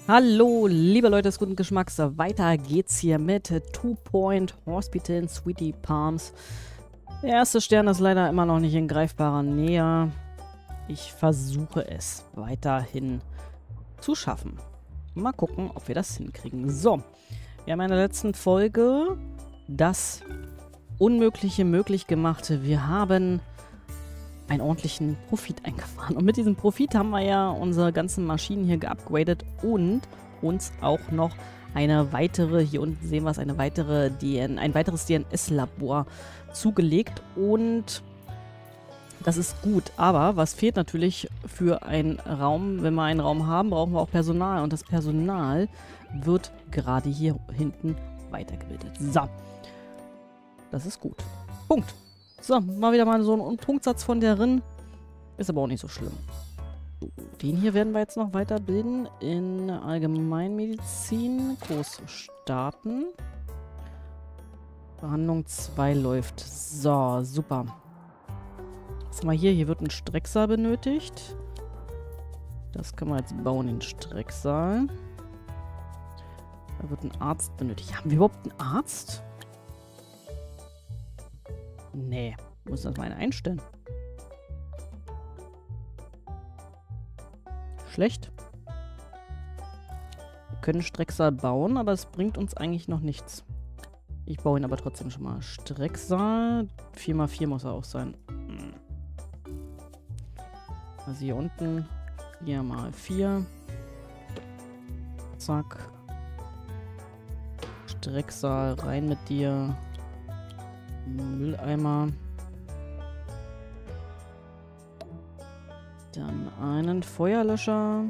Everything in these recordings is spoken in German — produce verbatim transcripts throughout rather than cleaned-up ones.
Hallo, liebe Leute des guten Geschmacks. Weiter geht's hier mit Two Point Hospital in Sweetie Palms. Der erste Stern ist leider immer noch nicht in greifbarer Nähe. Ich versuche es weiterhin zu schaffen. Mal gucken, ob wir das hinkriegen. So, wir haben in der letzten Folge das Unmögliche möglich gemacht. Wir haben einen ordentlichen Profit eingefahren. Und mit diesem Profit haben wir ja unsere ganzen Maschinen hier geupgradet und uns auch noch eine weitere, hier unten sehen wir es, eine weitere D N, ein weiteres D N S-Labor zugelegt. Und das ist gut. Aber was fehlt natürlich für einen Raum? Wenn wir einen Raum haben, brauchen wir auch Personal. Und das Personal wird gerade hier hinten weitergebildet. So. Das ist gut. Punkt. So, mal wieder mal so ein Punktsatz von der Rin. Ist aber auch nicht so schlimm. Den hier werden wir jetzt noch weiterbilden in Allgemeinmedizin. Kurs starten. Behandlung zwei läuft. So, super. Was haben wir hier? Hier wird ein Strecksaal benötigt. Das können wir jetzt bauen, den Strecksaal. Da wird ein Arzt benötigt. Haben wir überhaupt einen Arzt? Nee, muss das mal einen einstellen. Schlecht. Wir können Strecksaal bauen, aber es bringt uns eigentlich noch nichts. Ich baue ihn aber trotzdem schon mal. Strecksaal. vier mal vier muss er auch sein. Hm. Also hier unten vier mal vier. Zack. Strecksaal, rein mit dir. Mülleimer. Dann einen Feuerlöscher.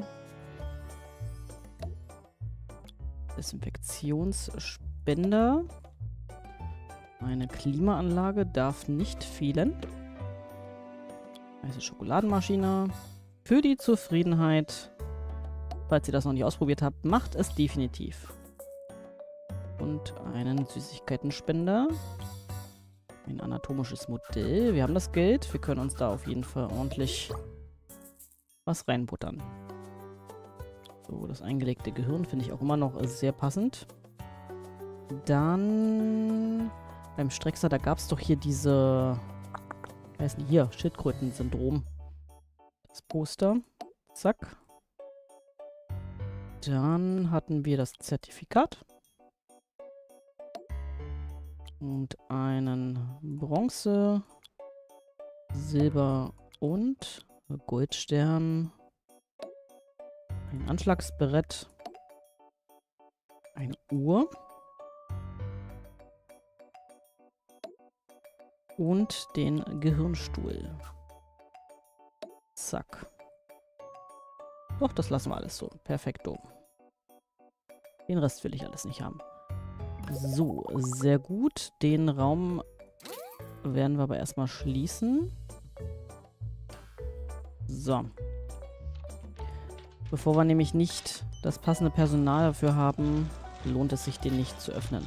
Desinfektionsspender. Eine Klimaanlage darf nicht fehlen. Weiße Schokoladenmaschine. Für die Zufriedenheit. Falls ihr das noch nicht ausprobiert habt, macht es definitiv. Und einen Süßigkeitenspender. Ein anatomisches Modell. Wir haben das Geld. Wir können uns da auf jeden Fall ordentlich was reinbuttern. So, das eingelegte Gehirn finde ich auch immer noch sehr passend. Dann beim Streckser, da gab es doch hier diese, wie heißt denn hier? Schildkröten-Syndrom. Das Poster. Zack. Dann hatten wir das Zertifikat. Und einen Bronze, Silber und Goldstern. Ein Anschlagsbrett. Eine Uhr. Und den Gehirnstuhl. Zack. Doch, das lassen wir alles so. Perfekto. Den Rest will ich alles nicht haben. So, sehr gut. Den Raum werden wir aber erstmal schließen. So. Bevor wir nämlich nicht das passende Personal dafür haben, lohnt es sich, den nicht zu öffnen.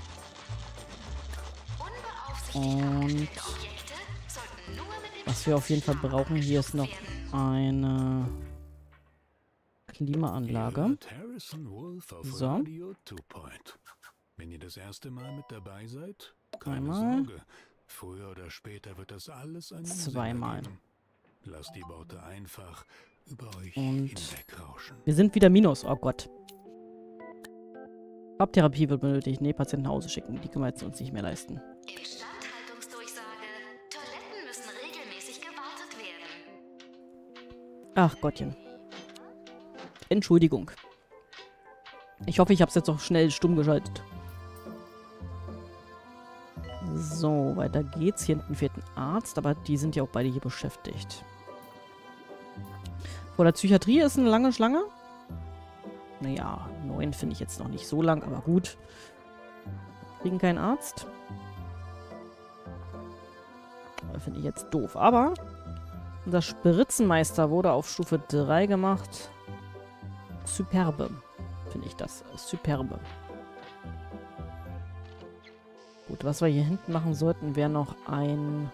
Und was wir auf jeden Fall brauchen, hier ist noch eine Klimaanlage. So. Wenn ihr das erste Mal mit dabei seid, keine Einmal. Sorge. Früher oder später wird das alles ein Zweimal. Lasst die Worte einfach über euch Und hinwegrauschen. wir sind wieder Minus. Oh Gott. Haupttherapie wird benötigt. Nee, Patienten nach Hause schicken. Die können wir jetzt uns nicht mehr leisten. Instandhaltungsdurchsage. Toiletten müssen regelmäßig gewartet werden. Ach Gottchen. Entschuldigung. Ich hoffe, ich habe es jetzt auch schnell stumm geschaltet. So, weiter geht's. Hier hinten fehlt ein Arzt, aber die sind ja auch beide hier beschäftigt. Vor der Psychiatrie ist eine lange Schlange. Naja, neun finde ich jetzt noch nicht so lang, aber gut. Kriegen keinen Arzt. Finde ich jetzt doof. Aber unser Spritzenmeister wurde auf Stufe drei gemacht. Superbe. Finde ich das. Superbe. Gut, was wir hier hinten machen sollten, wäre noch ein,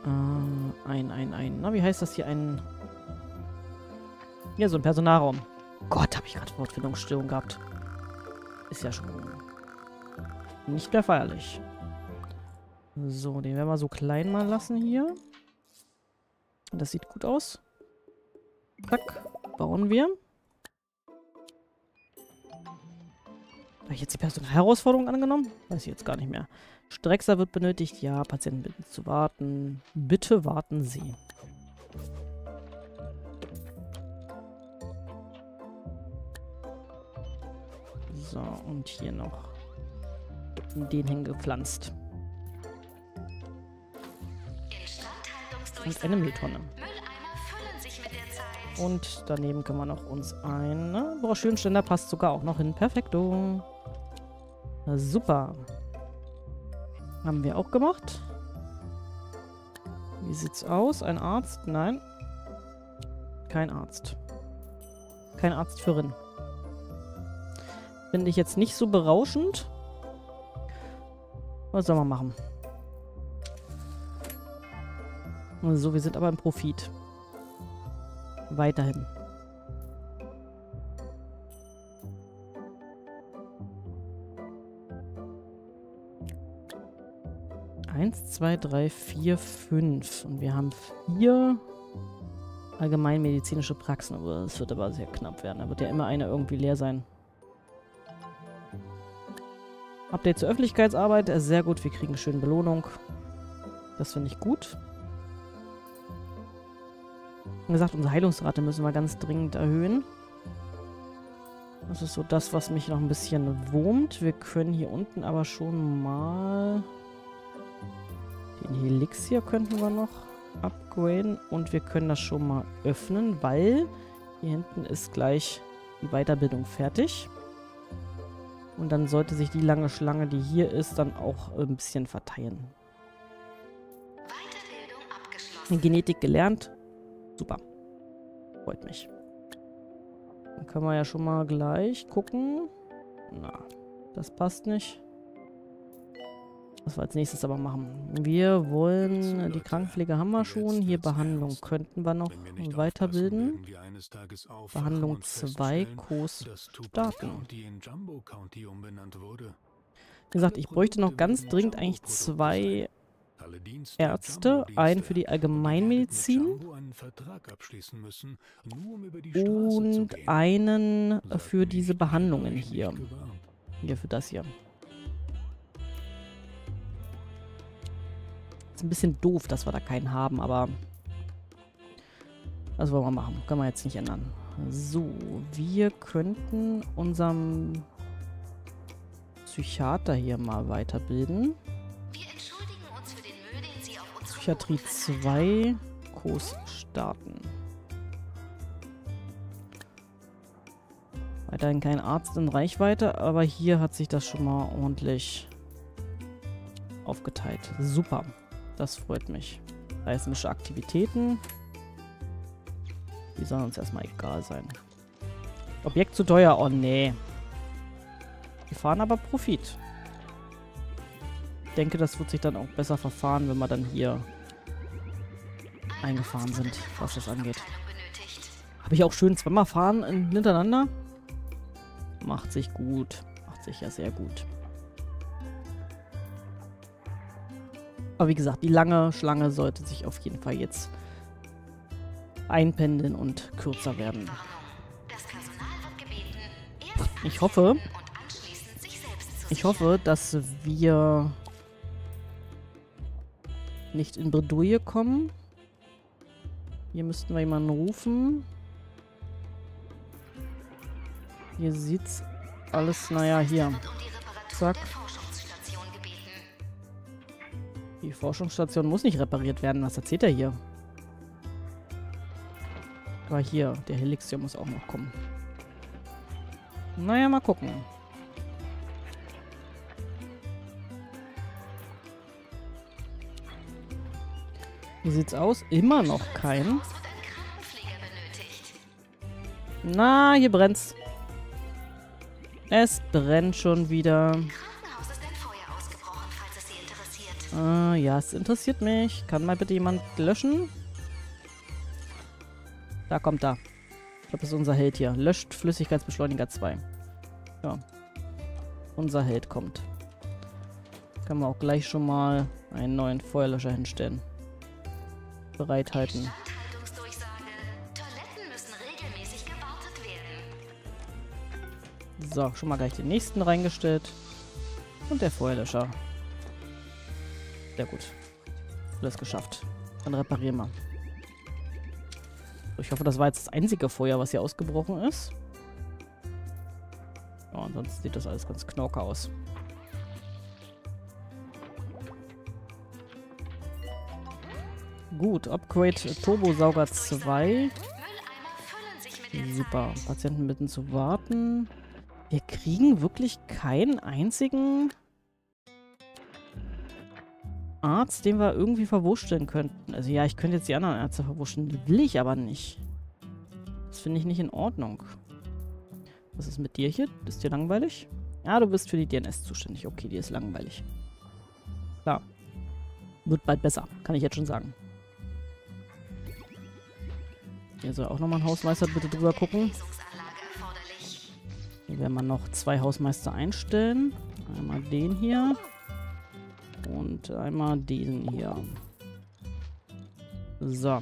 äh, ein, ein, ein, na, wie heißt das hier? Ein, ja, so ein Personalraum. Gott, habe ich gerade Wortfindungsstörung gehabt. Ist ja schon nicht mehr feierlich. So, den werden wir so klein mal lassen hier. Das sieht gut aus. Zack, bauen wir. Habe ich jetzt die Personalherausforderung angenommen? Weiß ich jetzt gar nicht mehr. Streckser wird benötigt. Ja, Patienten bitten zu warten. Bitte warten Sie. So, und hier noch den hingepflanzt. Und eine Mülltonne. Und daneben können wir noch uns eine Broschürenständer, passt sogar auch noch hin. Perfekto. Super. Haben wir auch gemacht. Wie sieht's aus? Ein Arzt? Nein. Kein Arzt. Kein Arzt für Rinn. Finde ich jetzt nicht so berauschend. Was soll man machen? So, wir sind aber im Profit. Weiterhin. Eins, zwei, drei, vier, fünf. Und wir haben vier allgemeinmedizinische Praxen. Das wird aber sehr knapp werden. Da wird ja immer eine irgendwie leer sein. Update zur Öffentlichkeitsarbeit. Sehr gut, wir kriegen schön Belohnung. Das finde ich gut. Wie gesagt, unsere Heilungsrate müssen wir ganz dringend erhöhen. Das ist so das, was mich noch ein bisschen wurmt. Wir können hier unten aber schon mal den Helixir könnten wir noch upgraden. Und wir können das schon mal öffnen, weil hier hinten ist gleich die Weiterbildung fertig. Und dann sollte sich die lange Schlange, die hier ist, dann auch ein bisschen verteilen. Weiterbildung abgeschlossen. Genetik gelernt. Super. Freut mich. Dann können wir ja schon mal gleich gucken. Na, das passt nicht. Was wir als nächstes aber machen. Wir wollen, die Krankenpflege haben wir schon. Hier Behandlung könnten wir noch weiterbilden. Behandlung zwei, Kurs starten. Wie gesagt, ich bräuchte noch ganz dringend eigentlich zwei Ärzte, einen für die Allgemeinmedizin und einen für diese Behandlungen hier. Hier für das hier. Ist ein bisschen doof, dass wir da keinen haben, aber das wollen wir machen. Können wir jetzt nicht ändern. So, wir könnten unseren Psychiater hier mal weiterbilden. Psychiatrie zwei, Kurs starten. Weiterhin kein Arzt in Reichweite, aber hier hat sich das schon mal ordentlich aufgeteilt. Super, das freut mich. Seismische Aktivitäten. Die sollen uns erstmal egal sein. Objekt zu teuer, oh nee. Wir fahren aber Profit. Ich denke, das wird sich dann auch besser verfahren, wenn wir dann hier eingefahren sind, was das angeht. Habe ich auch schön zweimal fahren hintereinander? Macht sich gut. Macht sich ja sehr gut. Aber wie gesagt, die lange Schlange sollte sich auf jeden Fall jetzt einpendeln und kürzer werden. Ich hoffe, ich hoffe, dass wir nicht in Bredouille kommen. Hier müssten wir jemanden rufen. Hier sieht's alles, naja, hier. Zack. Die Forschungsstation muss nicht repariert werden. Was erzählt er hier? Aber hier, der Helixir muss auch noch kommen. Naja, mal gucken. Wie sieht's aus? Immer noch kein. Na, hier brennt's. Es brennt schon wieder. Ah, ja, es interessiert mich. Kann mal bitte jemand löschen? Da kommt er. Ich glaube, das ist unser Held hier. Löscht Flüssigkeitsbeschleuniger zwei. Ja. Unser Held kommt. Können wir auch gleich schon mal einen neuen Feuerlöscher hinstellen. Bereithalten. Instandhaltungsdurchsage. Toiletten müssen regelmäßig gewartet werden. So, schon mal gleich den nächsten reingestellt. Und der Feuerlöscher. Sehr gut. Alles geschafft. Dann reparieren wir. So, ich hoffe, das war jetzt das einzige Feuer, was hier ausgebrochen ist. Ja, ansonsten sieht das alles ganz knorke aus. Gut, Upgrade Turbosauger zwei. Mülleimer füllen sich mit der Super. Zeit. Patienten bitten zu warten. Wir kriegen wirklich keinen einzigen Arzt, den wir irgendwie verwurschteln könnten. Also ja, ich könnte jetzt die anderen Ärzte verwurschteln. Die will ich aber nicht. Das finde ich nicht in Ordnung. Was ist mit dir hier? Ist dir langweilig? Ja, du bist für die D N S zuständig. Okay, die ist langweilig. Klar. Wird bald besser. Kann ich jetzt schon sagen. Hier soll auch nochmal ein Hausmeister bitte drüber gucken. Lesungsanlage erforderlich. Hier werden wir noch zwei Hausmeister einstellen. Einmal den hier. Und einmal diesen hier. So.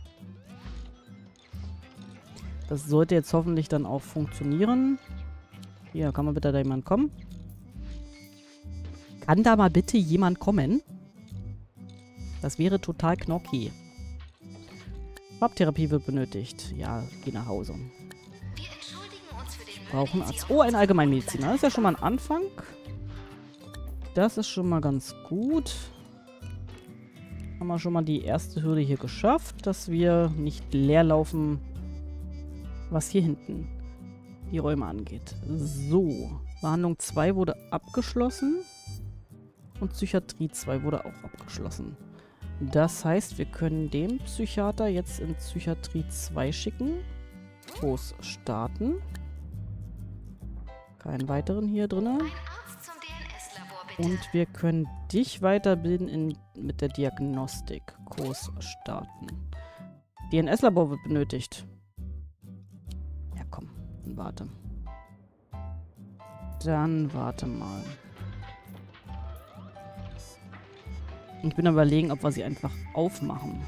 Das sollte jetzt hoffentlich dann auch funktionieren. Hier, kann mal bitte da jemand kommen? Kann da mal bitte jemand kommen? Das wäre total knocki. Farbtherapie wird benötigt. Ja, geh nach Hause. Wir entschuldigen uns für den Müll, Brauchen den Sie Arzt. Oh, ein Allgemeinmediziner. Das ist ja schon mal ein Anfang. Das ist schon mal ganz gut. Haben wir schon mal die erste Hürde hier geschafft, dass wir nicht leer laufen, was hier hinten die Räume angeht. So. Behandlung zwei wurde abgeschlossen. Und Psychiatrie zwei wurde auch abgeschlossen. Das heißt, wir können den Psychiater jetzt in Psychiatrie zwei schicken. Groß starten. Keinen weiteren hier drin. Ein Arzt zum D N S-Labor, bitte. Und wir können dich weiterbilden in, mit der Diagnostik. Kurs starten. D N S-Labor wird benötigt. Ja, komm. Dann warte. Dann warte mal. Ich bin am Überlegen, ob wir sie einfach aufmachen.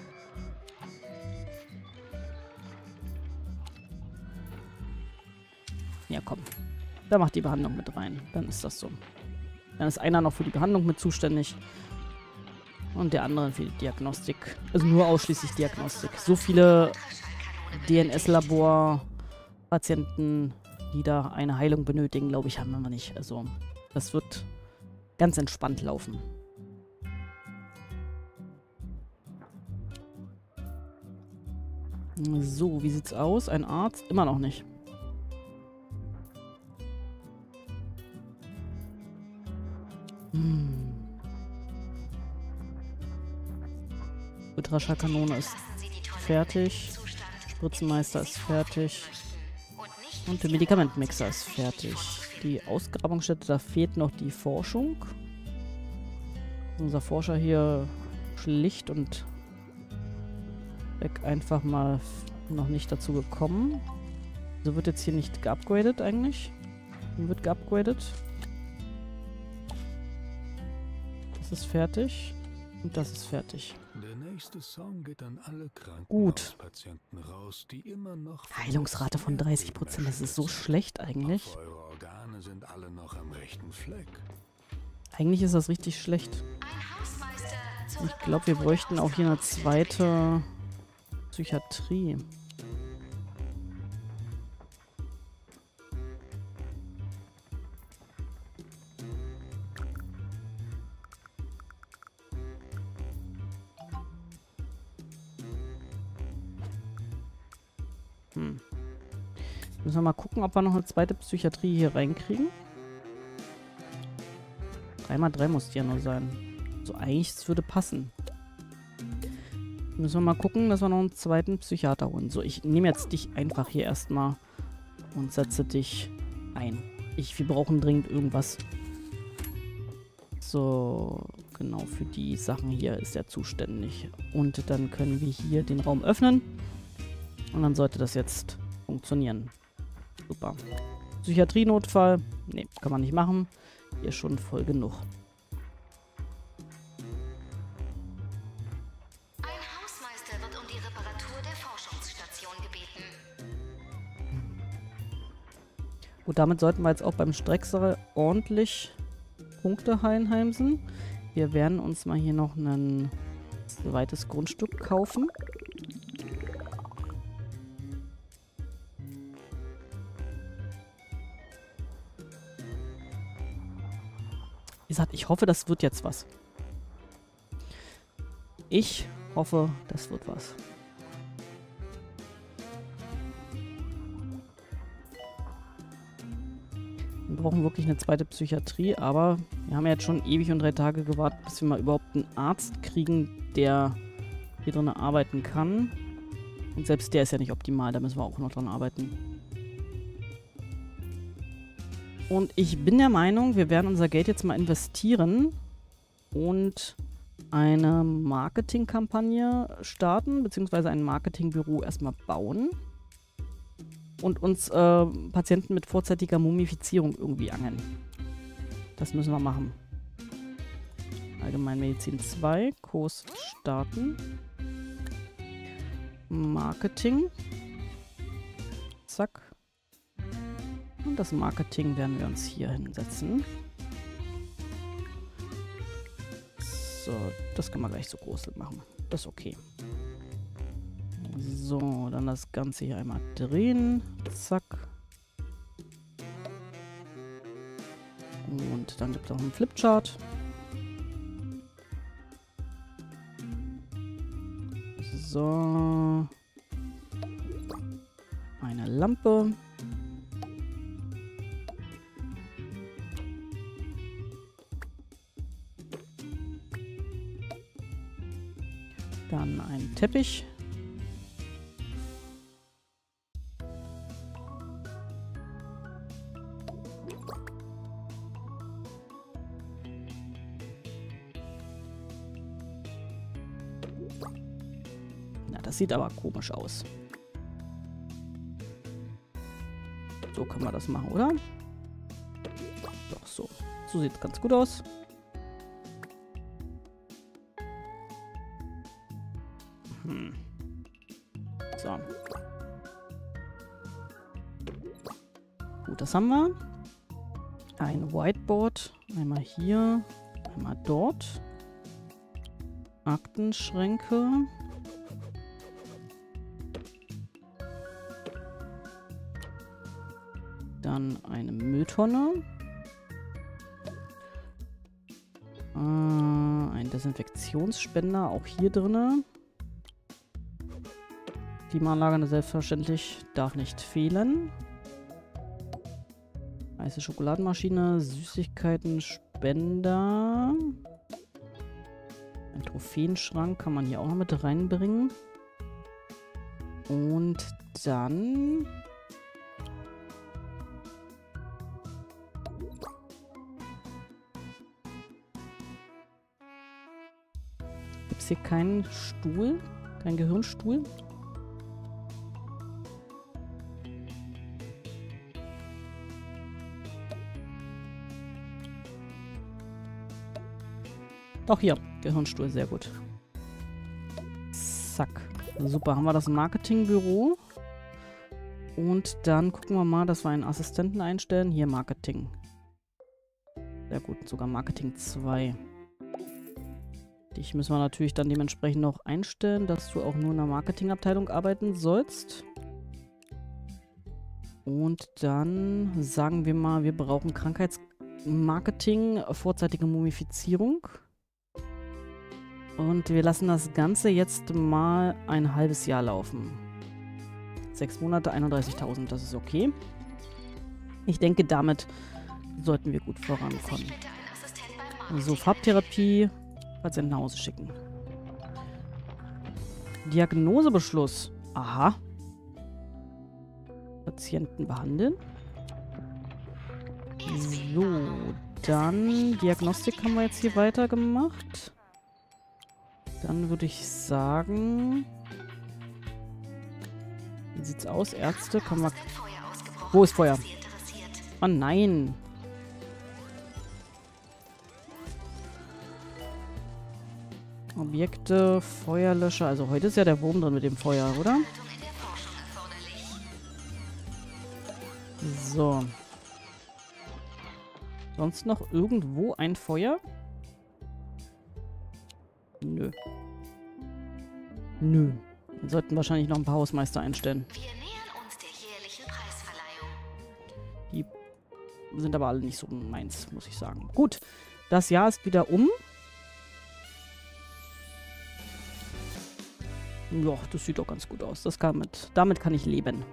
Ja, komm. Da macht die Behandlung mit rein. Dann ist das so. Dann ist einer noch für die Behandlung mit zuständig. Und der andere für die Diagnostik. Also nur ausschließlich Diagnostik. So viele D N S-Labor-Patienten, die da eine Heilung benötigen, glaube ich, haben wir nicht. Also das wird ganz entspannt laufen. So, wie sieht's aus? Ein Arzt? Immer noch nicht. Hm. Ultraschallkanone ist fertig. Spritzenmeister ist fertig. Und der Medikamentmixer ist fertig. Die Ausgrabungsstätte, da fehlt noch die Forschung. Unser Forscher hier schlicht und weg einfach mal noch nicht dazu gekommen. So wird jetzt hier nicht geupgradet eigentlich. Hier wird geupgradet. Das ist fertig. Und das ist fertig. Der nächste Song geht an alle Gut. Krankenhauspatienten raus, die immer noch Heilungsrate von dreißig Prozent. Das ist so schlecht eigentlich. Doch eure Organe sind alle noch am rechten Fleck. Eigentlich ist das richtig schlecht. Ich glaube, wir bräuchten auch hier eine zweite Psychiatrie. Hm. Müssen wir mal gucken, ob wir noch eine zweite Psychiatrie hier reinkriegen. drei mal drei muss die ja nur sein. So, eigentlich, es würde passen. Müssen wir mal gucken, dass wir noch einen zweiten Psychiater holen. So, ich nehme jetzt dich einfach hier erstmal und setze dich ein. Ich, wir brauchen dringend irgendwas. So, genau, für die Sachen hier ist er zuständig. Und dann können wir hier den Raum öffnen. Und dann sollte das jetzt funktionieren. Super. Psychiatrienotfall? Nee, kann man nicht machen. Hier ist schon voll genug. Ein Hausmeister wird um die Reparatur der Forschungsstation gebeten. Gut, damit sollten wir jetzt auch beim Streckser ordentlich Punkte einheimsen. Wir werden uns mal hier noch ein zweites Grundstück kaufen. Wie gesagt, ich hoffe, das wird jetzt was. Ich hoffe, das wird was. Wir brauchen wirklich eine zweite Psychiatrie, aber wir haben ja jetzt schon ewig und drei Tage gewartet, bis wir mal überhaupt einen Arzt kriegen, der hier drin arbeiten kann. Und selbst der ist ja nicht optimal, da müssen wir auch noch dran arbeiten. Und ich bin der Meinung, wir werden unser Geld jetzt mal investieren und eine Marketingkampagne starten, beziehungsweise ein Marketingbüro erstmal bauen und uns äh, Patienten mit vorzeitiger Mumifizierung irgendwie angeln. Das müssen wir machen. Allgemeinmedizin zwei, Kurs starten. Marketing. Zack. Und das Marketing werden wir uns hier hinsetzen. So, das können wir gleich so groß machen. Das ist okay. So, dann das Ganze hier einmal drehen. Zack. Und dann gibt es noch einen Flipchart. So. Eine Lampe. Dann ein Teppich. Na, das sieht aber komisch aus. So können wir das machen, oder? Doch, so. So sieht es ganz gut aus. Hm. So. Gut, das haben wir. Ein Whiteboard. Einmal hier, einmal dort. Aktenschränke. Dann eine Mülltonne. Äh, ein Desinfektionsspender, auch hier drinne. Klimaanlage selbstverständlich darf nicht fehlen. Heiße Schokoladenmaschine, Süßigkeiten-Spender. Ein Trophäenschrank kann man hier auch noch mit reinbringen. Und dann... Gibt es hier keinen Stuhl? Keinen Gehirnstuhl? Doch hier, Gehirnstuhl, sehr gut. Zack. Super, haben wir das Marketingbüro. Und dann gucken wir mal, dass wir einen Assistenten einstellen. Hier Marketing. Sehr gut, sogar Marketing zwei. Dich müssen wir natürlich dann dementsprechend noch einstellen, dass du auch nur in der Marketingabteilung arbeiten sollst. Und dann sagen wir mal, wir brauchen Krankheitsmarketing, vorzeitige Mumifizierung. Und wir lassen das Ganze jetzt mal ein halbes Jahr laufen. Sechs Monate, einunddreißigtausend, das ist okay. Ich denke, damit sollten wir gut vorankommen. So, Farbtherapie, Patienten nach Hause schicken. Diagnosebeschluss. Aha. Patienten behandeln. So, dann Diagnostik haben wir jetzt hier weitergemacht. Dann würde ich sagen, Wie sieht's aus? Ärzte? Kann man... Ist ein Feuer ausgebrochen, Wo ist Feuer? falls Sie interessiert. Oh nein. Objekte, Feuerlöscher. Also heute ist ja der Wurm drin mit dem Feuer, oder? Haltung in der Forschung erforderlich. So. Sonst noch irgendwo ein Feuer? Nö. Nö. Wir sollten wahrscheinlich noch ein paar Hausmeister einstellen. Wir nähern uns der jährlichen Preisverleihung. Die sind aber alle nicht so meins, muss ich sagen. Gut. Das Jahr ist wieder um. Ja, das sieht doch ganz gut aus. Das kann mit, damit kann ich leben.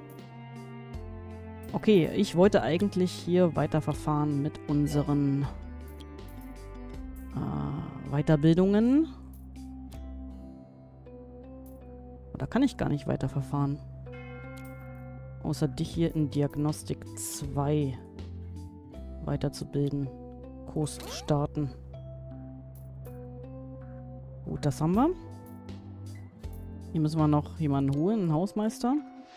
Okay, ich wollte eigentlich hier weiterverfahren mit unseren äh, Weiterbildungen. Da kann ich gar nicht weiterverfahren. Außer dich hier in Diagnostik zwei weiterzubilden. Kurs starten. Gut, das haben wir. Hier müssen wir noch jemanden holen, einen Hausmeister.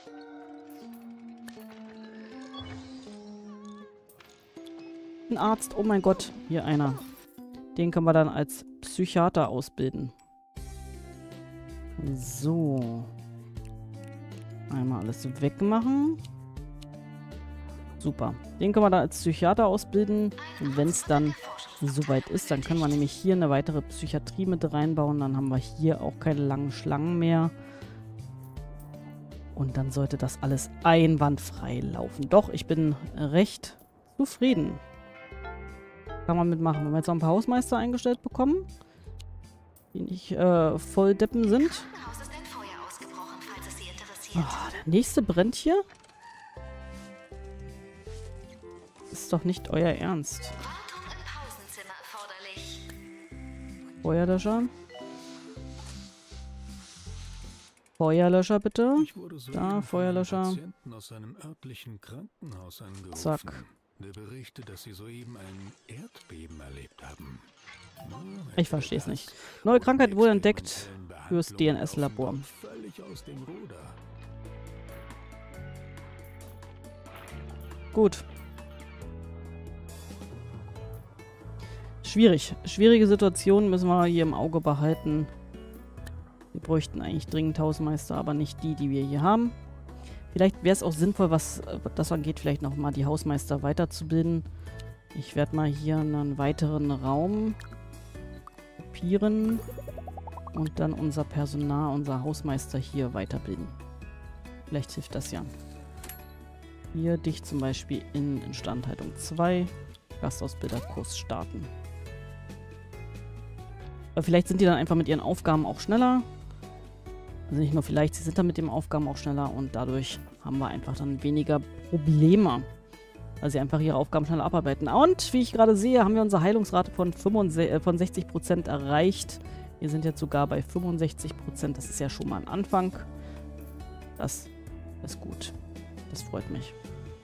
Ein Arzt, oh mein Gott, hier einer. Den können wir dann als Psychiater ausbilden. So. Einmal alles wegmachen. Super. Den können wir dann als Psychiater ausbilden. Und wenn es dann soweit ist, dann können wir nämlich hier eine weitere Psychiatrie mit reinbauen. Dann haben wir hier auch keine langen Schlangen mehr. Und dann sollte das alles einwandfrei laufen. Doch, ich bin recht zufrieden. Kann man mitmachen. Wenn wir jetzt noch ein paar Hausmeister eingestellt bekommen, die nicht äh, voll Deppen sind. Im Haus ist ein Feuer ausgebrochen, falls es Sie interessiert. Oh, der nächste brennt hier? Ist doch nicht euer Ernst. Wartung im Pausenzimmer erforderlich. Feuerlöscher. Feuerlöscher bitte. Ich wurde soeben Da, von einem Feuerlöscher. Patienten aus einem örtlichen Krankenhaus angerufen. Zack. Der berichtet, dass sie soeben ein Erdbeben erlebt haben. Nur Ich verstehe es nicht. Neue Krankheit wurde entdeckt fürs D N S-Labor. Völlig aus dem Ruder. Gut. Schwierig. Schwierige Situationen müssen wir hier im Auge behalten. Wir bräuchten eigentlich dringend Hausmeister, aber nicht die, die wir hier haben. Vielleicht wäre es auch sinnvoll, was das angeht, vielleicht nochmal die Hausmeister weiterzubilden. Ich werde mal hier einen weiteren Raum kopieren und dann unser Personal, unser Hausmeister hier weiterbilden. Vielleicht hilft das ja. Hier dich zum Beispiel in Instandhaltung zwei, Gastausbilderkurs starten. Aber vielleicht sind die dann einfach mit ihren Aufgaben auch schneller. Also nicht nur vielleicht, sie sind dann mit den Aufgaben auch schneller und dadurch haben wir einfach dann weniger Probleme, weil sie einfach ihre Aufgaben schneller abarbeiten. Und wie ich gerade sehe, haben wir unsere Heilungsrate von, fünfundsechzig, äh, von sechzig Prozent erreicht. Wir sind jetzt sogar bei fünfundsechzig Prozent. Das ist ja schon mal ein Anfang. Das ist gut. Das freut mich.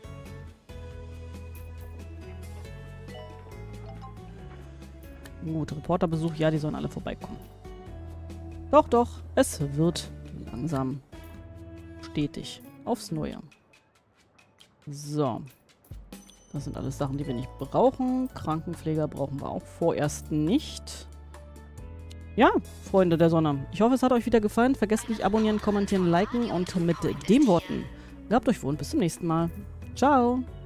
Gut, Reporterbesuch, ja, die sollen alle vorbeikommen. Doch, doch, es wird langsam stetig aufs Neue. So. Das sind alles Sachen, die wir nicht brauchen. Krankenpfleger brauchen wir auch vorerst nicht. Ja, Freunde der Sonne. Ich hoffe, es hat euch wieder gefallen. Vergesst nicht abonnieren, kommentieren, liken und mit den Worten. Gehabt euch wohl und bis zum nächsten Mal. Ciao.